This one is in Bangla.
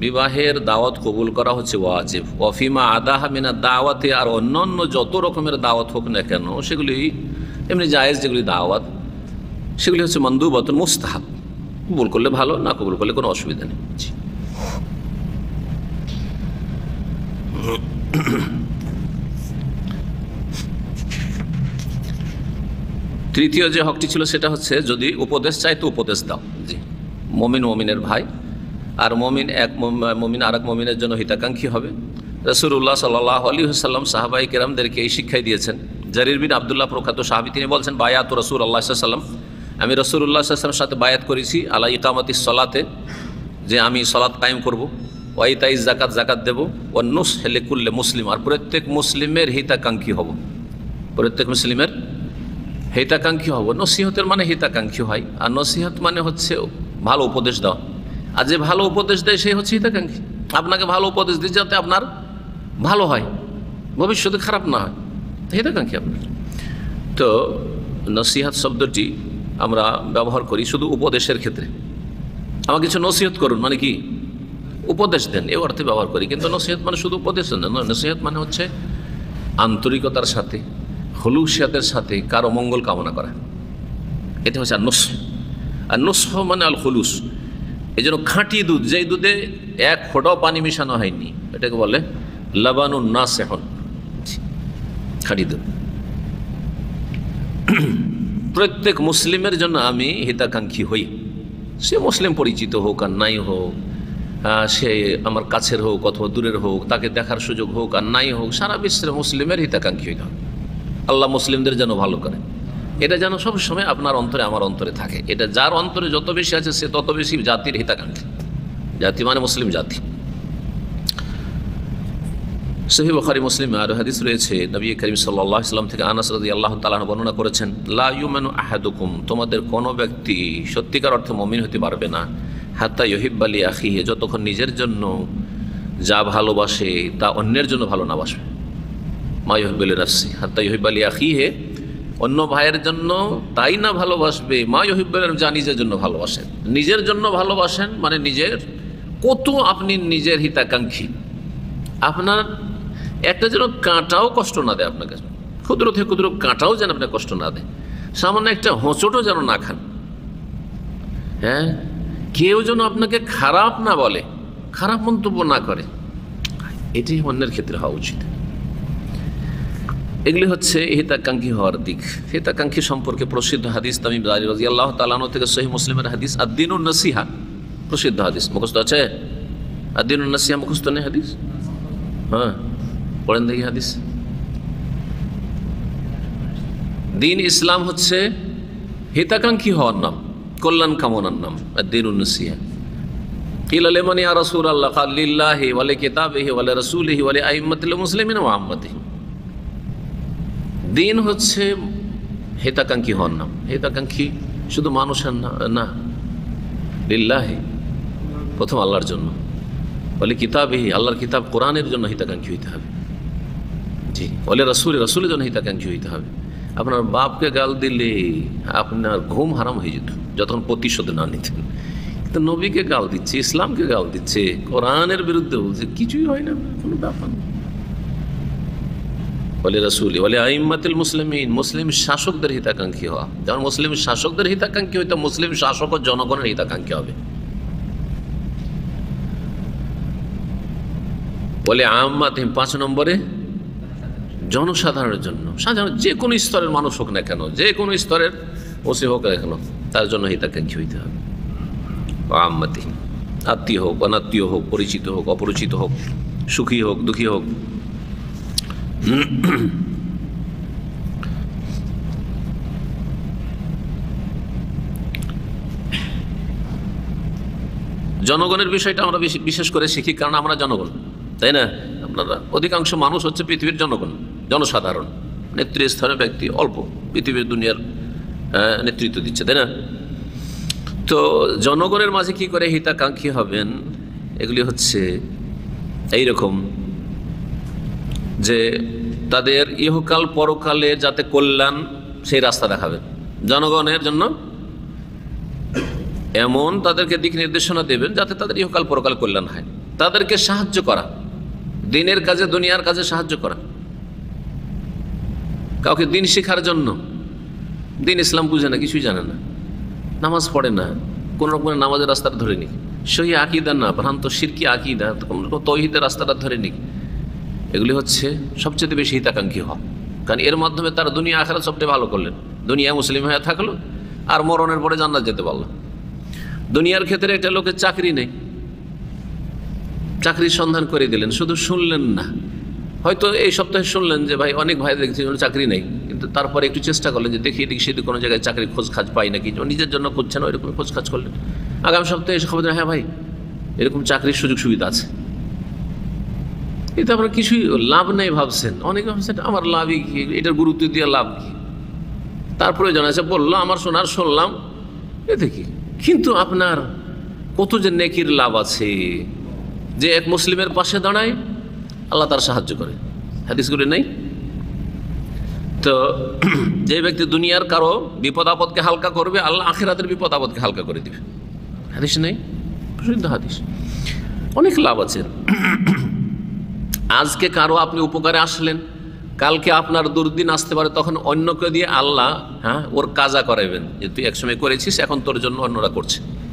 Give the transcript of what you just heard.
বিবাহের দাওয়াত কবুল করা হচ্ছে ওয়াজিব। ওয়াফিমা আদাহা মিনা দাওয়াতে, আর অন্যান্য যত রকমের দাওয়াত হোক না কেন সেগুলি এমনি জায়েজ, যেগুলি দাওয়াত সেগুলি হচ্ছে মানদুবাতুন মুস্তাহাব। কবুল করলে ভালো, না কবুল করলে কোনো অসুবিধা নেই। তৃতীয় যে হকটি ছিল সেটা হচ্ছে যদি উপদেশ চাই তো উপদেশ দাও। জি, মমিন মমিনের ভাই, আর মমিন আর এক মমিনের জন্য হিতাকাঙ্ক্ষী হবে। রাসূলুল্লাহ সাল্লাল্লাহু আলাইহি ওয়াসাল্লাম সাহাবায়ে কেরামদেরকে এই শিক্ষাই দিয়েছেন। জারির বিন আব্দুল্লাহ প্রখ্যাত সাহাবী, তিনি বলছেন বায়াতু রাসূলুল্লাহ সাল্লাল্লাহু আলাইহি ওয়াসাল্লাম, আমি রাসূলুল্লাহ সাল্লাল্লাহু আলাইহি ওয়াসাল্লামের সাথে বায়াত করেছি আলা ইকামাতিস সালাতে, যে আমি সালাত কায়েম করব, ওয়া ইতাইজ যাকাত, যাকাত দেব, ওয়া নুসহ লিকুল্লি মুসলিম, আর প্রত্যেক মুসলিমের হিতাকাঙ্ক্ষী হব, প্রত্যেক মুসলিমের হিতাকাঙ্ক্ষী হব। নসিহতের মানে হিতাকাঙ্ক্ষী হয়, আর নসিহত মানে হচ্ছে ভালো উপদেশ দেওয়া, আর যে ভালো উপদেশ দেয় সেই হচ্ছে হিতাকাঙ্ক্ষী। আপনাকে ভালো উপদেশ দিই যাতে আপনার ভালো হয়, ভবিষ্যতে খারাপ না হয়, হিতাকাঙ্ক্ষী আপনার। তো নসিহত শব্দটি আমরা ব্যবহার করি শুধু উপদেশের ক্ষেত্রে। আমাকে কিছু নসিহত করুন মানে কি, উপদেশ দেন, এ অর্থে ব্যবহার করি। কিন্তু নসিহত মানে শুধু উপদেশ দেন না, নসিহত মানে হচ্ছে আন্তরিকতার সাথে, হুলুসিয়াতের সাথে কারো মঙ্গল কামনা করা, এটা হচ্ছে আর নসহ। আর নসহ মানে আল হুলুস। এই জন্য খাঁটি দুধ, যেই দুধে এক ফোঁটাও পানি মিশানো হয়নি, এটাকে বলে লাবানুন নাসিহুন, খাঁটি দুধ। প্রত্যেক মুসলিমের জন্য আমি হিতাকাঙ্ক্ষী হই, সে মুসলিম পরিচিত হোক আর নাই হোক, সে আমার কাছের হোক অথবা দূরের হোক, তাকে দেখার সুযোগ হোক আর নাই হোক, সারা বিশ্বের মুসলিমের হিতাকাঙ্ক্ষী হইতে হবে। আল্লাহ মুসলিমদের যেন ভালো করে, এটা যেন সবসময় আপনার অন্তরে আমার অন্তরে থাকে। এটা যার অন্তরে যত বেশি আছে সে তত বেশি জাতির হিতাকাঙ্ক্ষী। জাতি মানে মুসলিম জাতি। সহিহ বুখারী মুসলিম আর হাদিস রয়েছে, নবী করিম সাল্লাল্লাহু আলাইহি ওয়াসাল্লাম থেকে আনাস রাদিয়াল্লাহু তাআলা আনহু বর্ণনা করেছেন, লা ইউমিনু আহাদুকুম, তোমাদের কোনো ব্যক্তি সত্যিকার অর্থে মুমিন হতে পারবে না, হাত্তা ইউহিব্বা লি আখিহি, যতক্ষণ নিজের জন্য যা ভালোবাসে তা অন্যের জন্য ভালো না বাসবে। মা ইউহিব্বু লিনাফসি হাত্তা ইউহিব্বা লি আখিহি, অন্য ভাইয়ের জন্য তাই না ভালোবাসবে, মা ইউহিব্বু, যা নিজের জন্য ভালোবাসেন। নিজের জন্য ভালোবাসেন মানে নিজের কত আপনি নিজের হিতাকাঙ্ক্ষী, আপনার একটা যেন কাঁটাও কষ্ট না দেয় আপনাকে, ক্ষুদ্র থেকে ক্ষুদ্র কাঁটাও যেন আপনার কষ্ট না দেয়, সামান্য একটা হোঁচটও যেন না খান, হ্যাঁ, কেউ যেন আপনাকে খারাপ না বলে, খারাপ মন্তব্য না করে, এটি অন্যের ক্ষেত্রে হওয়া উচিত। এগুলি হচ্ছে হিতাকাঙ্ক্ষী হওয়ার দিক। হিতাকাঙ্ক্ষী সম্পর্কে প্রসিদ্ধ হাদিস তামিম দারি রাদিয়াল্লাহু তাআলা আনহু থেকে সহিহ মুসলিমের হাদিস আদ-দীনুন নসিহা, প্রসিদ্ধ হাদিস, মুখস্থ আছে? আদ-দীনুন নসিহা মুখস্থ নেই হাদিস? হ্যাঁ, পড়েন দেখি হাদিস। দিন ইসলাম হচ্ছে হিতাকাঙ্ক্ষী হওয়ার নাম, কল্যাণ কামনার নাম। আদ-দীনুন নসিহা কিলা লিমান ইয়া রাসূলুল্লাহ ক্বাল লিল্লাহি ওয়া লিকিতাবিহি ওয়া লিরাসূলিহি ওয়া লিআইম্মাতিল মুসলিমিন ওয়া আম্মাতিহি। দিন হচ্ছে হিতাকাঙ্ক্ষী হওয়ার নাম। হিতাকাঙ্ক্ষী শুধু মানুষের না, লিল্লাহি, প্রথম আল্লাহর জন্য, বলে কিতাবিহি, আল্লাহর কিতাব কোরআনের জন্য হিতাকাঙ্ক্ষী হইতে হবে। জি, বলে রাসূলের জন্য হিতাকাঙ্ক্ষী হইতে হবে। আপনার বাপকে গাল দিলে আপনার ঘুম হারাম হয়ে যেত যতক্ষণ প্রতিশোধ না নিতেন। কিন্তু নবীকে গাল দিচ্ছে, ইসলামকে গাল দিচ্ছে, কোরআনের বিরুদ্ধে বলছে, কিছুই হয় না, কোনো ব্যাপার না। বলে রাসূলি বলে আইম্মাতুল মুসলিমিন, মুসলিম শাসকদের হিতাকাঙ্ক্ষী হওয়া। যেমন মুসলিম শাসকদের হিতাকাঙ্ক্ষী হইতে মুসলিম শাসক ও জনগণের হিতাকাঙ্ক্ষী হবে। বলে আম্মাতিহিম, 5 নম্বরে জনসাধারণের জন্য, সাধারণ যে কোনো স্তরের মানুষ হোক না কেন, যে কোনো স্তরের ওসি হোক না কেন, তার জন্য হিতাকাঙ্ক্ষী হইতে হবে। আম্মাতিহিম, আত্মীয় হোক অনাত্মীয় হোক, পরিচিত হোক অপরিচিত হোক, সুখী হোক দুঃখী হোক। জনগণের বিষয়টা আমরা বিশেষ করে শিখি, কারণ আমরা জনগণ, তাই না? আপনারা অধিকাংশ মানুষ হচ্ছে পৃথিবীর জনগণ, জনসাধারণ, নেতৃস্থানীয় ব্যক্তি অল্প পৃথিবীর দুনিয়ার নেতৃত্ব দিচ্ছে, তাই না? তো জনগণের মাঝে কি করে হিতাকাঙ্ক্ষী হবেন, এগুলি হচ্ছে এইরকম যে তাদের ইহকাল পরকালে যাতে কল্যাণ, সেই রাস্তা দেখাবেন জনগণের জন্য, এমন তাদেরকে দিক নির্দেশনা দেবেন যাতে তাদের ইহকাল পরকাল কল্যাণ হয়। তাদেরকে সাহায্য করা, দিনের কাজে দুনিয়ার কাজে সাহায্য করা। কাউকে দিন শেখার জন্য, দিন ইসলাম বুঝে না, কিছুই জানে না, নামাজ পড়ে না, কোন রকমের নামাজের রাস্তাটা ধরে নিক, সহি আকীদা না, ভ্রান্ত শিরকি আকীদা, তৌহিদের রাস্তাটা ধরে নিক, এগুলি হচ্ছে সবচেয়ে বেশি হিতাকাঙ্ক্ষী হওয়া। কারণ এর মাধ্যমে তার দুনিয়া আখিরাত সবচেয়ে ভালো করলেন, দুনিয়া মুসলিম হয়ে থাকলো আর মরণের পরে জান্নাত যেতে পারলো। দুনিয়ার ক্ষেত্রে একটা লোকের চাকরি নেই, চাকরির সন্ধান করে দিলেন, শুধু শুনলেন না, হয়তো এই সপ্তাহে শুনলেন যে ভাই অনেক ভাই দেখছি চাকরি নেই, কিন্তু তারপরে একটু চেষ্টা করলেন যে দেখি এদিকে সেদিকে কোনো জায়গায় চাকরির খোঁজ খাজ পাই নাকি, নিজের জন্য খুঁজছেন, ওইরকম খোঁজ খাজ করলেন। আগামী সপ্তাহে এসে খবর দেন, হ্যাঁ ভাই এরকম চাকরির সুযোগ সুবিধা আছে। এতে আপনার কিছুই লাভ নেই ভাবছেন, অনেকে ভাবছেন আমার লাভই কি, এটার গুরুত্ব দিয়ে লাভ কি, তার প্রয়োজন আছে বললো, আমার শোনার শুনলাম, এতে কি। কিন্তু আপনার কত যে নেকির লাভ আছে, যে এক মুসলিমের পাশে দাঁড়ায় আল্লাহ তার সাহায্য করে, হাদিসগুলি নেই তো। যে ব্যক্তি দুনিয়ার কারো বিপদ আপদকে হালকা করবে, আল্লাহ আখিরাতের বিপদ আপদকে হালকা করে দিবে, হাদিস নেই, প্রসিদ্ধ হাদিস। অনেক লাভ আছে। আজকে কারো আপনি উপকারে আসলেন, কালকে আপনার দুর্দিন আসতে পারে, তখন অন্যকে দিয়ে আল্লাহ ওর কাজা করাবেন যে তুই একসময় করেছিস, এখন তোর জন্য অন্যরা করছে।